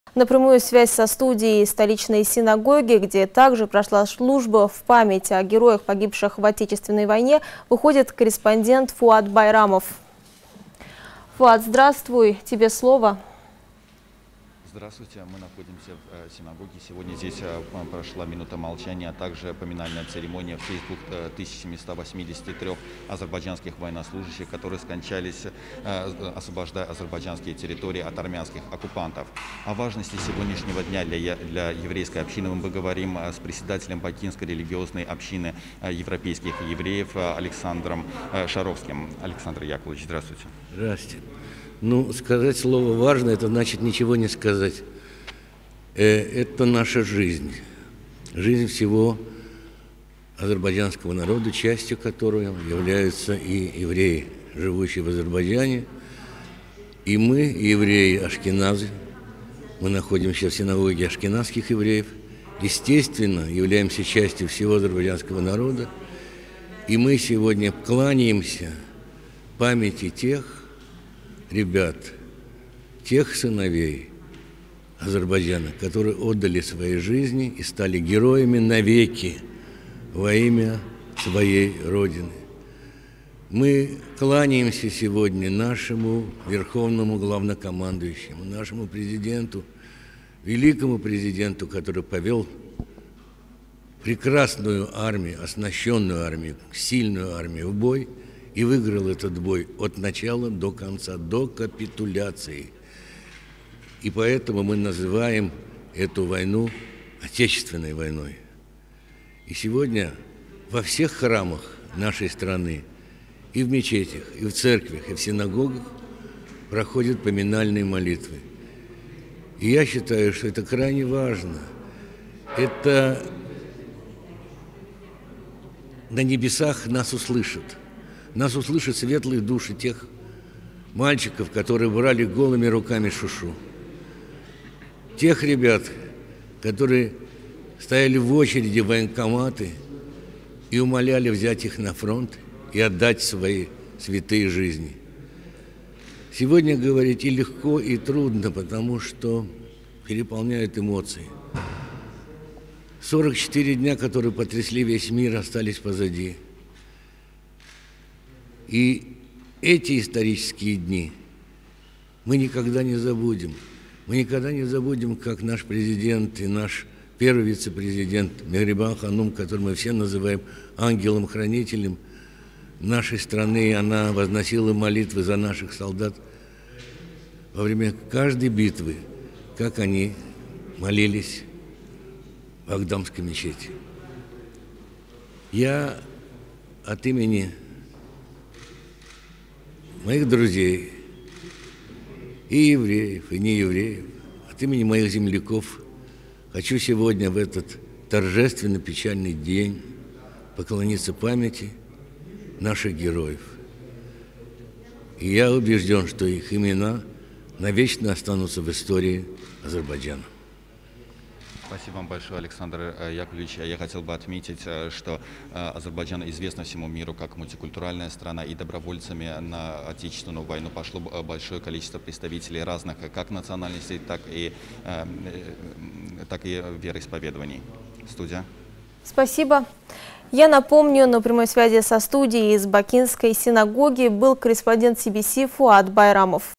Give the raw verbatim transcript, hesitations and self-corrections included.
На прямую связь со студией столичной синагоги, где также прошла служба в память о героях, погибших в Отечественной войне, выходит корреспондент Фуад Байрамов. Фуад, здравствуй, тебе слово. Здравствуйте, мы находимся в синагоге. Сегодня здесь прошла минута молчания, а также поминальная церемония в честь двух тысяч семисот восьмидесяти трёх азербайджанских военнослужащих, которые скончались, освобождая азербайджанские территории от армянских оккупантов. О важности сегодняшнего дня для, для еврейской общины мы поговорим с председателем Бакинской религиозной общины европейских евреев Александром Шаровским. Александр Яковлевич, здравствуйте. Здравствуйте. Ну, сказать слово «важно» — это значит ничего не сказать. Это наша жизнь, жизнь всего азербайджанского народа, частью которого являются и евреи, живущие в Азербайджане. И мы, евреи ашкеназы, мы находимся в синагоге ашкеназских евреев, естественно, являемся частью всего азербайджанского народа. И мы сегодня кланяемся памяти тех ребят, тех сыновей Азербайджана, которые отдали свои жизни и стали героями навеки во имя своей Родины. Мы кланяемся сегодня нашему верховному главнокомандующему, нашему президенту, великому президенту, который повел прекрасную армию, оснащенную армию, сильную армию в бой, и выиграл этот бой от начала до конца, до капитуляции. И поэтому мы называем эту войну Отечественной войной. И сегодня во всех храмах нашей страны, и в мечетях, и в церквях, и в синагогах проходят поминальные молитвы. И я считаю, что это крайне важно. Это на небесах нас услышат. Нас услышат светлые души тех мальчиков, которые брали голыми руками шушу. Тех ребят, которые стояли в очереди в военкоматы и умоляли взять их на фронт и отдать свои святые жизни. Сегодня говорить и легко, и трудно, потому что переполняют эмоции. сорок четыре дня, которые потрясли весь мир, остались позади. И эти исторические дни мы никогда не забудем. Мы никогда не забудем, как наш президент и наш первый вице-президент Мехрибан Ханум, которого мы все называем ангелом-хранителем нашей страны, она возносила молитвы за наших солдат во время каждой битвы, как они молились в Агдамской мечети. Я от имени моих друзей, и евреев, и неевреев, от имени моих земляков хочу сегодня в этот торжественно печальный день поклониться памяти наших героев. И я убежден, что их имена навечно останутся в истории Азербайджана. Спасибо вам большое, Александр Яковлевич. Я хотел бы отметить, что Азербайджан известна всему миру как мультикультуральная страна, и добровольцами на Отечественную войну пошло большое количество представителей разных как национальностей, так и, так и вероисповедований. Студия. Спасибо. Я напомню, на прямой связи со студией из Бакинской синагоги был корреспондент си би си Фуад Байрамов.